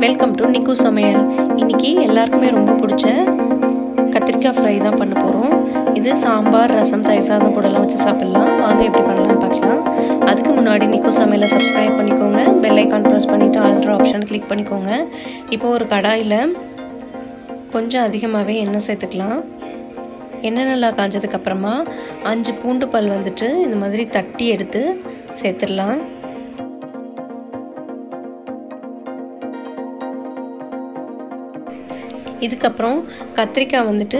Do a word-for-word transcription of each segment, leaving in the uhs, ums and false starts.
Welcome to நிக்கு சமையல். இன்னைக்கு எல்லாருக்குமே ரொம்ப பிடிச்ச கத்திரிக்காய் ஃப்ரை தான் பண்ண போகிறோம். இது சாம்பார், ரசம், தயிர் சாதம் கூடலாம் வச்சு சாப்பிட்லாம். வாங்க எப்படி பண்ணலான்னு பார்க்கலாம். அதுக்கு முன்னாடி நிக்கு சமையலை சப்ஸ்கிரைப் பண்ணிக்கோங்க. பெல் ஐக்கான் ப்ரெஸ் பண்ணிவிட்டு ஆல்ட்ரு ஆப்ஷன் கிளிக் பண்ணிக்கோங்க. இப்போது ஒரு கடாயில் கொஞ்சம் அதிகமாகவே எண்ணெய் சேர்த்துக்கலாம். எண்ணெய் நல்லா காஞ்சதுக்கப்புறமா அஞ்சு பூண்டு பல் வந்துட்டு இந்த மாதிரி தட்டி எடுத்து சேர்த்துடலாம். இதுக்கப்புறம் கத்திரிக்காய் வந்துட்டு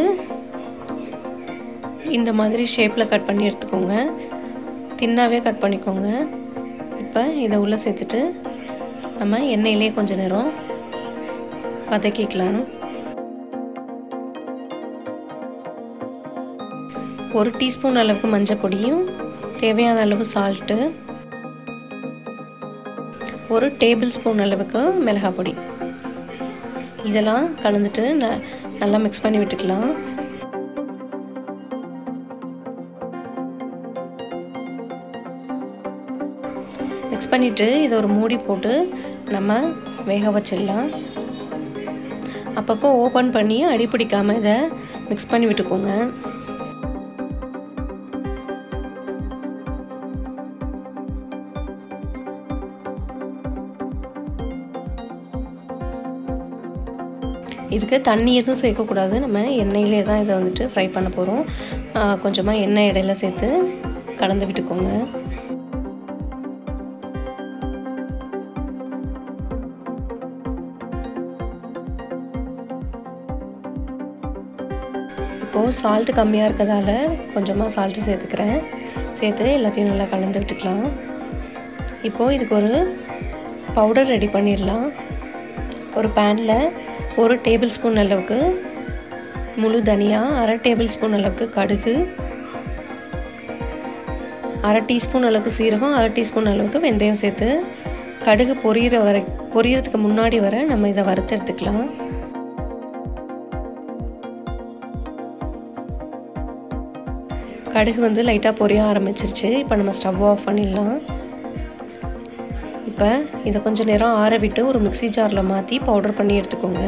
இந்த மாதிரி ஷேப்பில் கட் பண்ணி எடுத்துக்கோங்க. தின்னாவே கட் பண்ணிக்கோங்க. இப்போ இதை உள்ளே சேர்த்துட்டு நம்ம எண்ணெயிலே கொஞ்ச நேரம் வதக்கிக்கலாம். ஒரு டீஸ்பூன் அளவுக்கு மஞ்சள் பொடியும் தேவையான அளவு சால்ட்டு, ஒரு டேபிள் ஸ்பூன் அளவுக்கு மிளகாய் பொடி இதெல்லாம் கலந்துட்டு ந நல்லா மிக்ஸ் பண்ணி விட்டுக்கலாம். மிக்ஸ் பண்ணிவிட்டு இதை ஒரு மூடி போட்டு நம்ம வேக வச்சிடலாம். அப்பப்போ ஓப்பன் பண்ணி அடி பிடிக்காமல் இதை மிக்ஸ் பண்ணி விட்டுக்கோங்க. இதுக்கு தண்ணி எதுவும் சேர்க்கக்கூடாது. நம்ம எண்ணெயிலே தான் இதை வந்துட்டு ஃப்ரை பண்ண போகிறோம். கொஞ்சமாக எண்ணெய் இடையில சேர்த்து கலந்து விட்டுக்கோங்க. இப்போது சால்ட்டு கம்மியாக இருக்கிறதால கொஞ்சமாக சால்ட்டு சேர்த்துக்கிறேன். சேர்த்து எல்லாத்தையும் நல்லா கலந்து விட்டுக்கலாம். இப்போது இதுக்கு ஒரு பவுடர் ரெடி பண்ணிடலாம். ஒரு பேனில் ஒரு டேபிள் ஸ்பூன் அளவுக்கு முழு தனியா, அரை டேபிள் ஸ்பூன் அளவுக்கு கடுகு, அரை டீஸ்பூன் அளவுக்கு சீரகம், அரை டீஸ்பூன் அளவுக்கு வெந்தயம் சேர்த்து கடுகு பொரியிற வரை பொரியறதுக்கு முன்னாடி வர நம்ம இதை வறுத்தெடுத்துக்கலாம். கடுகு வந்து லைட்டாக பொரிய ஆரம்பிச்சிருச்சு. இப்போ நம்ம ஸ்டவ் ஆஃப் பண்ணிடலாம். இப்போ இதை கொஞ்சம் நேரம் ஆற விட்டு ஒரு மிக்சி ஜாரில் மாற்றி பவுடர் பண்ணி எடுத்துக்கோங்க.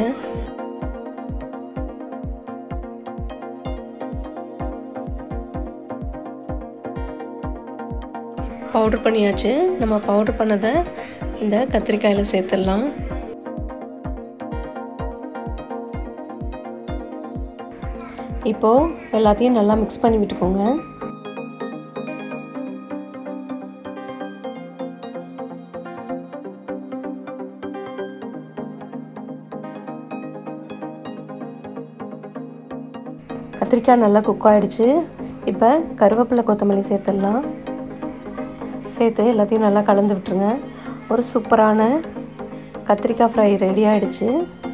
பவுடர் பண்ணியாச்சு. நம்ம பவுடர் பண்ணதை இந்த கத்திரிக்காயில் சேர்த்துடலாம். இப்போது எல்லாத்தையும் நல்லா மிக்ஸ் பண்ணி விட்டுக்கோங்க. கத்திரிக்காய் நல்லா குக் ஆகிடுச்சு. இப்போ கருவேப்பிலை, கொத்தமல்லி சேர்த்துடலாம். சேர்த்து எல்லாத்தையும் நல்லா கலந்து விட்டுருங்க. ஒரு சூப்பரான கத்திரிக்காய் ஃப்ரை ரெடி ஆகிடுச்சு.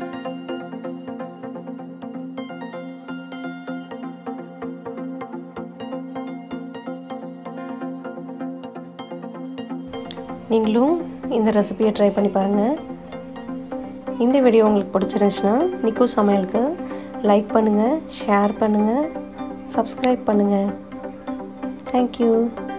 நீங்களும் இந்த ரெசிபியை ட்ரை பண்ணி பாருங்கள். இந்த வீடியோ உங்களுக்கு பிடிச்சிருந்துச்சுன்னா நிக்கு சமையலுக்கு லைக் பண்ணுங்கள், ஷேர் பண்ணுங்கள், சப்ஸ்கிரைப் பண்ணுங்கள். தேங்க்யூ.